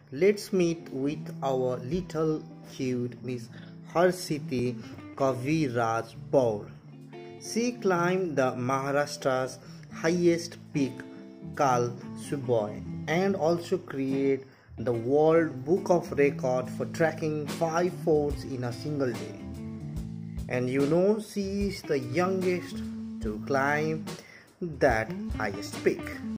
Let's meet with our little cute Miss Harsiti Kaviraj Paul. She climbed the Maharashtra's highest peak, Kal Suboy, and also created the World Book of Record for tracking 5 forts in a single day. And she is the youngest to climb that highest peak.